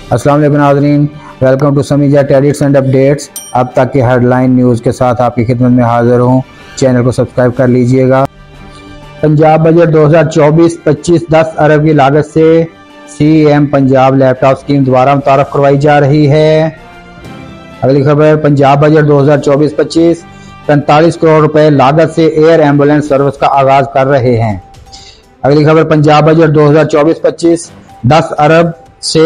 अस्सलाम वालेकुम नाज़रीन, welcome to Sameeja edits and updates. अब तक की हेडलाइन न्यूज़ के साथ आपकी खिदमत में हाजिर हूँ। चैनल को सब्सक्राइब कर लीजिएगा। पंजाब बजट 2024-25 10 अरब की लागत से सीएम पंजाब लैपटॉप स्कीम दोबारा मुतारफ करवाई जा रही है। अगली खबर, पंजाब बजट 2024-25 45 करोड़ रुपए लागत से एयर एम्बुलेंस सर्विस का आगाज कर रहे हैं। अगली खबर, पंजाब बजट 2024-25 10 अरब से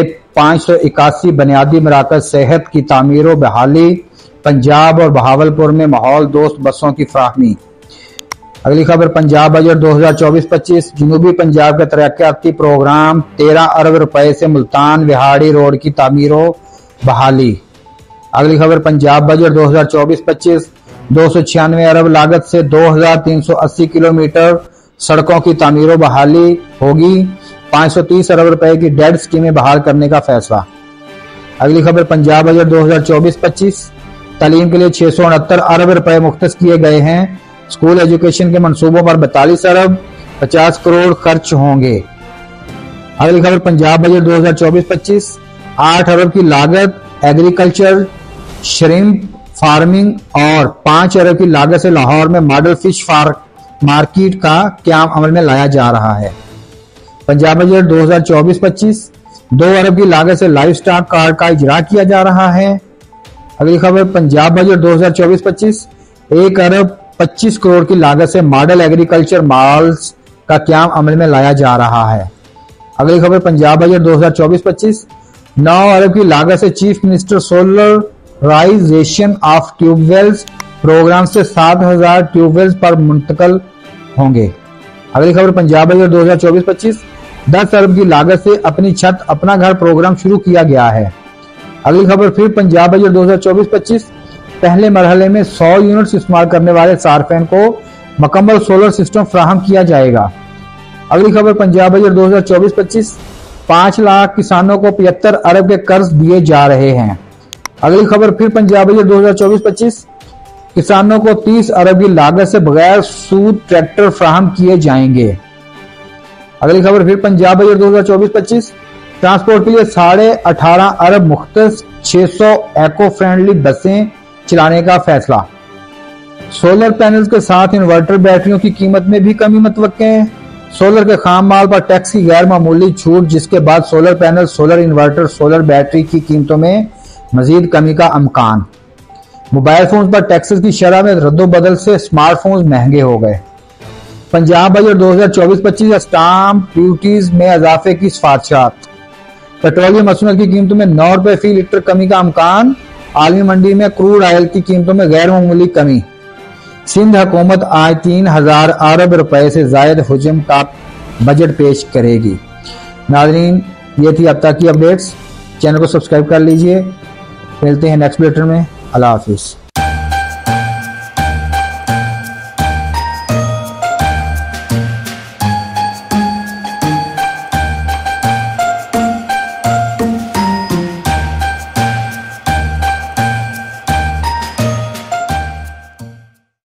581 बुनियादी मराकज सेहत की तामीर व बहाली, पंजाब और बहावलपुर में माहौल दोस्त बसों की फ्राहमी। अगली खबर, पंजाब बजट 2024-25 जनूबी पंजाब के तरक्याती प्रोग्राम 13 अरब रुपए से मुल्तान विहाड़ी रोड की तामीर व बहाली। अगली खबर, पंजाब बजट 2024-25 296 अरब लागत से 2380 किलोमीटर सड़कों की तामीर व बहाली होगी। 530 अरब रुपए की डेड स्कीमें बहाल करने का फैसला। अगली खबर, पंजाब बजट 2024-25 तालीम के लिए 669 अरब रुपए मुख्तस किए गए हैं। स्कूल एजुकेशन के मंसूबों पर 42 अरब 50 करोड़ खर्च होंगे। अगली खबर, पंजाब बजट 2024-25 8 अरब की लागत एग्रीकल्चर, श्रिम्प फार्मिंग और 5 अरब की लागत से लाहौर में मॉडल फिश मार्केट का क्याम अमल में लाया जा रहा है। पंजाब बजट 2024-25 2 अरब की लागत से लाइव स्टॉक कार्ड का इजरा किया जा रहा है। अगली खबर, पंजाब बजट 2024-25 1 अरब 25 करोड़ की लागत से मॉडल एग्रीकल्चर माल्स का क्याम अमल में लाया जा रहा है। अगली खबर, पंजाब बजट 2024-25 9 अरब की लागत से chief minister solarisation of tubewells programme से 7000 ट्यूबवेल्स पर मुंतकल होंगे। अगली खबर, पंजाब बजट 2024-25 10 अरब की लागत से अपनी छत अपना घर प्रोग्राम शुरू किया गया है। अगली खबर, फिर पंजाब बजट 2024-25 पहले मरहले में 100 यूनिट्स इस्तेमाल करने वाले सार्फिन को मुकम्मल सोलर सिस्टम फ्राहम किया जाएगा। अगली खबर, पंजाब बजट 2024-25 5 लाख किसानों को 75 अरब के कर्ज दिए जा रहे हैं। अगली खबर, फिर पंजाब बजट 2024-25 किसानों को 30 अरब की लागत से बगैर सूद ट्रैक्टर फ्राहम किए जाएंगे। अगली खबर, फिर पंजाब बजट 2024-25 ट्रांसपोर्ट के लिए 18.5 अरब मुख्तस 600 एको फ्रेंडली बसें चलाने का फैसला। सोलर पैनल्स के साथ इन्वर्टर बैटरियों की कीमत में भी कमी मुतवक्के है। सोलर के खाम माल पर टैक्स की गैर मामूली छूट, जिसके बाद solar panel, solar inverter, solar battery की कीमतों में मजीद कमी का अमकान। मोबाइल फोन पर टैक्सेस की शरह में रद्दोबदल से स्मार्टफोन महंगे हो गए। पंजाब बजट 2024-25 स्टाम्प ड्यूटीज में इजाफे की सिफारिशात। पेट्रोलियम मसनूआत की कीमतों में 9 रुपए फी लीटर कमी का अमकान। आलमी मंडी में क्रूड ऑयल की कीमतों में गैर मामूली कमी। सिंध हुकूमत आज 3000 अरब रुपए से जायद हुजम का बजट पेश करेगी। नाज़रीन, ये थी अब तक की अपडेट्स। चैनल को सब्सक्राइब कर लीजिए। मिलते हैं नेक्स्ट बुलेटिन में। अल्लाह हाफिज़।